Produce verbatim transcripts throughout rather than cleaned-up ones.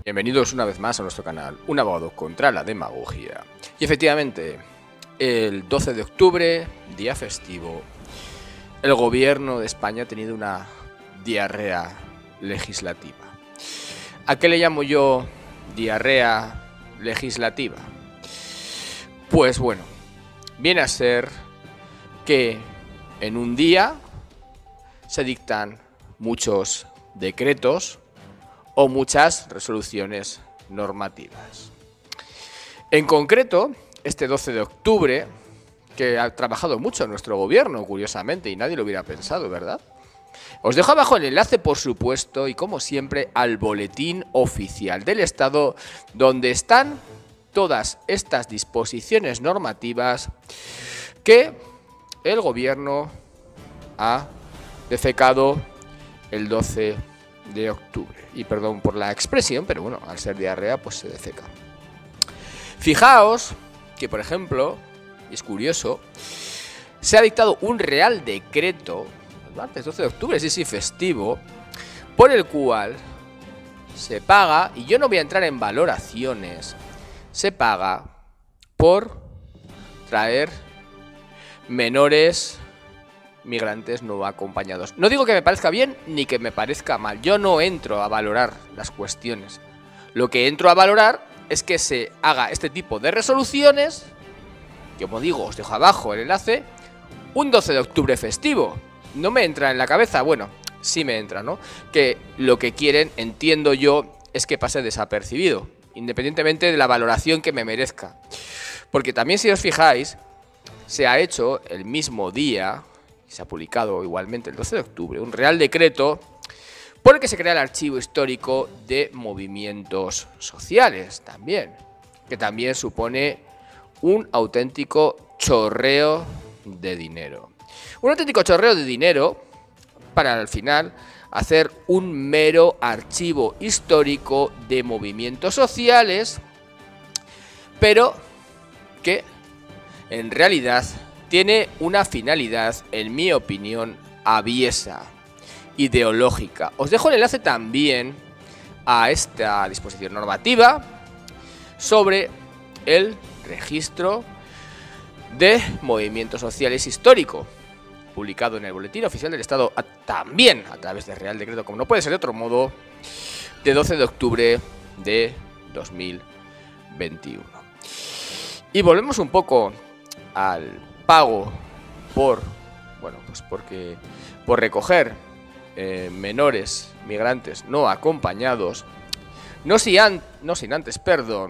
Bienvenidos una vez más a nuestro canal, Un abogado contra la demagogia. Y efectivamente, el doce de octubre, día festivo, el gobierno de España ha tenido una diarrea legislativa. ¿A qué le llamo yo diarrea legislativa? Pues bueno, viene a ser que en un día se dictan muchos decretos o muchas resoluciones normativas. En concreto, este doce de octubre, que ha trabajado mucho nuestro gobierno, curiosamente, y nadie lo hubiera pensado, ¿verdad? Os dejo abajo el enlace, por supuesto, y como siempre, al boletín oficial del Estado, donde están todas estas disposiciones normativas que el gobierno ha defecado el doce de octubre. Y perdón por la expresión, pero bueno, al ser diarrea, pues se defeca. Fijaos que, por ejemplo, y es curioso, se ha dictado un real decreto, el martes doce de octubre, sí, sí, festivo, por el cual se paga, y yo no voy a entrar en valoraciones, se paga por traer menores migrantes no acompañados. No digo que me parezca bien ni que me parezca mal. Yo no entro a valorar las cuestiones. Lo que entro a valorar es que se haga este tipo de resoluciones, que como digo, os dejo abajo el enlace, un doce de octubre festivo. No me entra en la cabeza, bueno, sí me entra, ¿no? Que lo que quieren, entiendo yo, es que pase desapercibido, independientemente de la valoración que me merezca. Porque también, si os fijáis, se ha hecho el mismo día, y se ha publicado igualmente el doce de octubre, un real decreto por el que se crea el archivo histórico de movimientos sociales también, que también supone un auténtico chorreo de dinero. Un auténtico chorreo de dinero para al final hacer un mero archivo histórico de movimientos sociales, pero que en realidad tiene una finalidad, en mi opinión, aviesa, ideológica. Os dejo el enlace también a esta disposición normativa sobre el registro de movimientos sociales histórico, publicado en el Boletín Oficial del Estado, también a través de Real Decreto, como no puede ser de otro modo, de doce de octubre de dos mil veintiuno. Y volvemos un poco al pago por, bueno, pues porque por recoger eh, menores migrantes no acompañados, no, si an, no sin antes, perdón,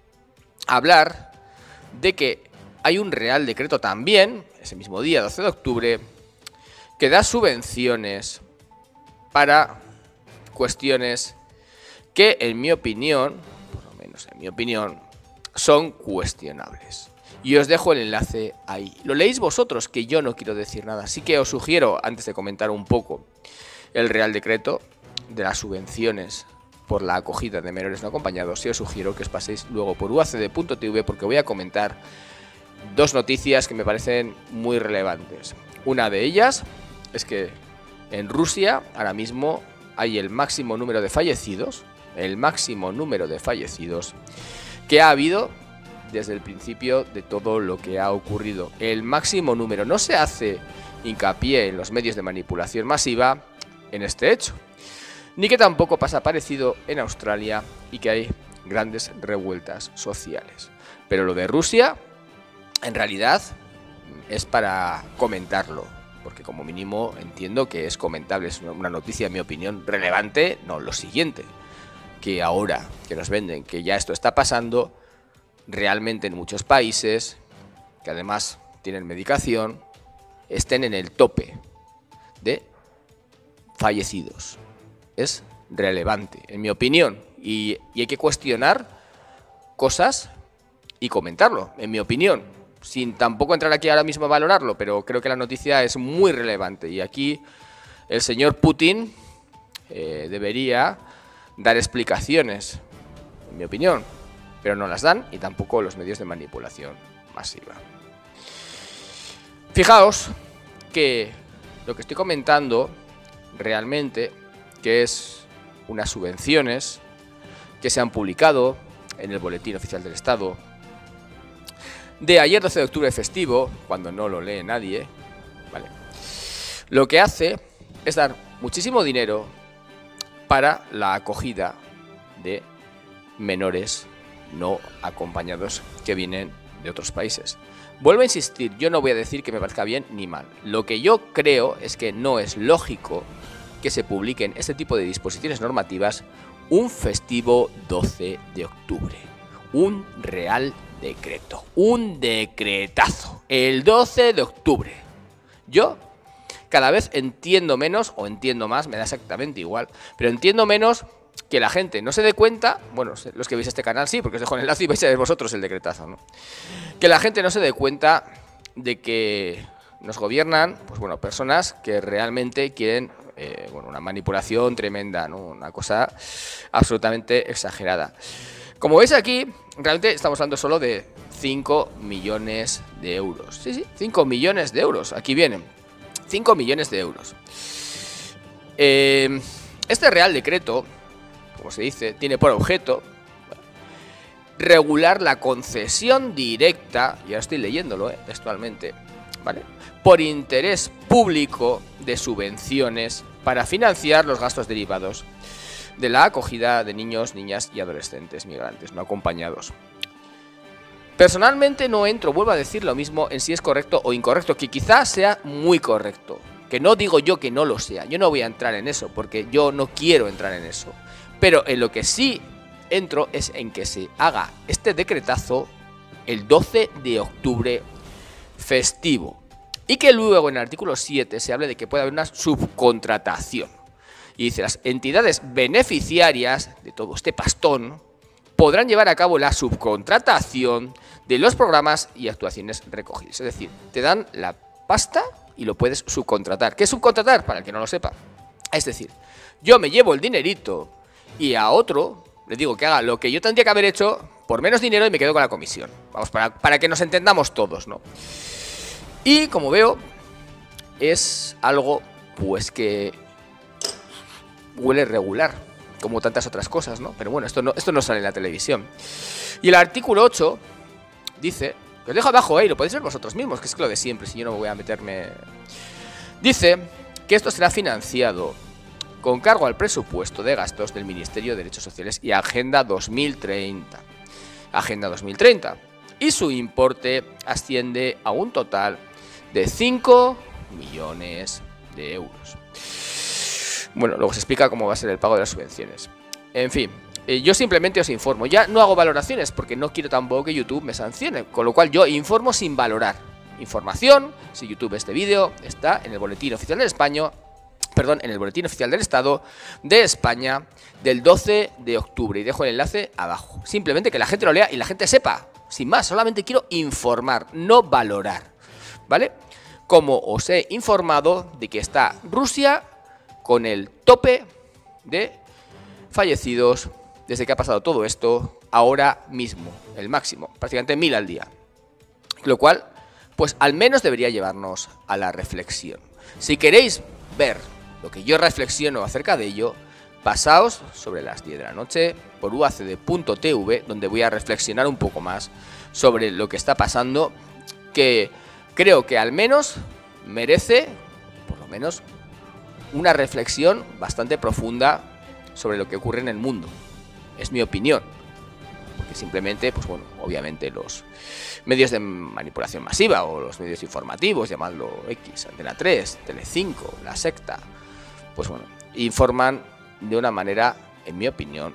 hablar de que hay un real decreto también, ese mismo día, doce de octubre, que da subvenciones para cuestiones que, en mi opinión, por lo menos en mi opinión, son cuestionables. Y os dejo el enlace ahí. Lo leéis vosotros, que yo no quiero decir nada. Así que os sugiero, antes de comentar un poco el Real Decreto de las subvenciones por la acogida de menores no acompañados, sí os sugiero que os paséis luego por u a c d punto t v, porque voy a comentar dos noticias que me parecen muy relevantes. Una de ellas es que en Rusia ahora mismo hay el máximo número de fallecidos, el máximo número de fallecidos que ha habido desde el principio de todo lo que ha ocurrido. El máximo número. No se hace hincapié en los medios de manipulación masiva en este hecho, ni que tampoco pasa parecido en Australia y que hay grandes revueltas sociales. Pero lo de Rusia, en realidad, es para comentarlo, porque como mínimo entiendo que es comentable, es una noticia, en mi opinión, relevante. No, lo siguiente, que ahora que nos venden que ya esto está pasando, realmente en muchos países, que además tienen medicación, estén en el tope de fallecidos. Es relevante, en mi opinión, y, y hay que cuestionar cosas y comentarlo, en mi opinión, sin tampoco entrar aquí ahora mismo a valorarlo, pero creo que la noticia es muy relevante, y aquí el señor Putin eh, debería dar explicaciones, en mi opinión, pero no las dan, y tampoco los medios de manipulación masiva. Fijaos que lo que estoy comentando realmente, que es unas subvenciones que se han publicado en el Boletín Oficial del Estado, de ayer doce de octubre festivo, cuando no lo lee nadie, ¿vale? Lo que hace es dar muchísimo dinero para la acogida de menores no acompañados que vienen de otros países. Vuelvo a insistir, yo no voy a decir que me parezca bien ni mal. Lo que yo creo es que no es lógico que se publiquen este tipo de disposiciones normativas un festivo doce de octubre. Un real decreto. Un decretazo. El doce de octubre. Yo cada vez entiendo menos, o entiendo más, me da exactamente igual, pero entiendo menos que la gente no se dé cuenta, bueno, los que veis este canal sí, porque os dejo el enlace y vais a ver vosotros el decretazo, ¿no? Que la gente no se dé cuenta de que nos gobiernan, pues bueno, personas que realmente quieren, eh, bueno, una manipulación tremenda, ¿no? Una cosa absolutamente exagerada. Como veis aquí, realmente estamos hablando solo de cinco millones de euros. Sí, sí, cinco millones de euros, aquí vienen. cinco millones de euros. Eh, este Real Decreto, como se dice, tiene por objeto regular la concesión directa, y ahora estoy leyéndolo eh, textualmente, ¿vale?, por interés público de subvenciones para financiar los gastos derivados de la acogida de niños, niñas y adolescentes migrantes no acompañados. Personalmente no entro, vuelvo a decir lo mismo, en si es correcto o incorrecto, que quizás sea muy correcto, que no digo yo que no lo sea, yo no voy a entrar en eso, porque yo no quiero entrar en eso, pero en lo que sí entro es en que se haga este decretazo el doce de octubre festivo, y que luego en el artículo siete se hable de que puede haber una subcontratación, y dice, las entidades beneficiarias de todo este pastón podrán llevar a cabo la subcontratación de los programas y actuaciones recogidos. Es decir, te dan la pasta y lo puedes subcontratar. ¿Qué es subcontratar? Para el que no lo sepa. Es decir, yo me llevo el dinerito y a otro le digo que haga lo que yo tendría que haber hecho por menos dinero y me quedo con la comisión. Vamos, para, para que nos entendamos todos, ¿no? Y como veo, es algo pues que huele regular, como tantas otras cosas, ¿no? Pero bueno, esto no, esto no sale en la televisión. Y el artículo ocho dice, que os dejo abajo, eh, y lo podéis ver vosotros mismos, que es lo de siempre, si yo no me voy a meterme... Dice que esto será financiado con cargo al presupuesto de gastos del Ministerio de Derechos Sociales y Agenda dos mil treinta. Agenda dos mil treinta. Y su importe asciende a un total de cinco millones de euros. Bueno, luego se explica cómo va a ser el pago de las subvenciones. En fin, eh, yo simplemente os informo. Ya no hago valoraciones porque no quiero tampoco que YouTube me sancione. Con lo cual yo informo sin valorar. Información, si YouTube ve este vídeo, está en el Boletín Oficial del España, perdón, en el Boletín Oficial del Estado de España del doce de octubre. Y dejo el enlace abajo. Simplemente que la gente lo lea y la gente sepa. Sin más, solamente quiero informar, no valorar. ¿Vale? Como os he informado de que está Rusia con el tope de fallecidos desde que ha pasado todo esto, ahora mismo, el máximo, prácticamente mil al día. Lo cual, pues al menos debería llevarnos a la reflexión. Si queréis ver lo que yo reflexiono acerca de ello, pasaos sobre las diez de la noche por u a c d punto t v, donde voy a reflexionar un poco más sobre lo que está pasando, que creo que al menos merece, por lo menos, una reflexión bastante profunda sobre lo que ocurre en el mundo. Es mi opinión. Porque simplemente, pues bueno, obviamente los medios de manipulación masiva o los medios informativos, llamadlo X, Antena tres, Telecinco, La Secta, pues bueno, informan de una manera, en mi opinión,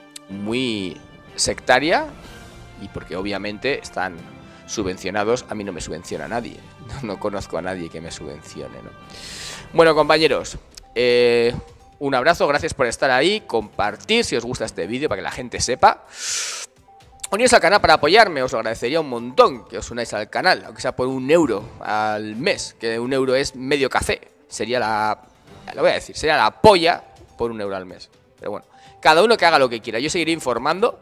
muy sectaria, y porque obviamente están subvencionados. A mí no me subvenciona nadie, no, no conozco a nadie que me subvencione, ¿no? Bueno, compañeros, eh, un abrazo, gracias por estar ahí, compartir si os gusta este vídeo para que la gente sepa. Uniros al canal para apoyarme, os lo agradecería un montón que os unáis al canal, aunque sea por un euro al mes, que un euro es medio café, sería la, lo voy a decir, sería la polla por un euro al mes. Pero bueno, cada uno que haga lo que quiera, yo seguiré informando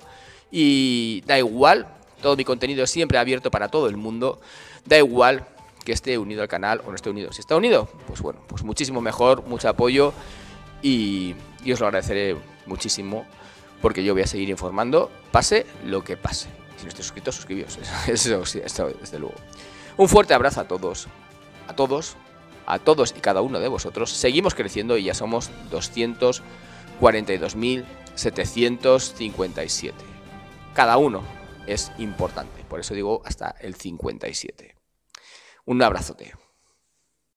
y da igual, todo mi contenido es siempre abierto para todo el mundo, da igual que esté unido al canal o no esté unido. Si está unido, pues bueno, pues muchísimo mejor, mucho apoyo y, y os lo agradeceré muchísimo porque yo voy a seguir informando, pase lo que pase. Si no estáis suscritos, suscribíos, eso, eso, eso desde luego. Un fuerte abrazo a todos, a todos, a todos y cada uno de vosotros. Seguimos creciendo y ya somos doscientos cuarenta y dos mil setecientos cincuenta y siete. Cada uno es importante, por eso digo hasta el cincuenta y siete. Un abrazote.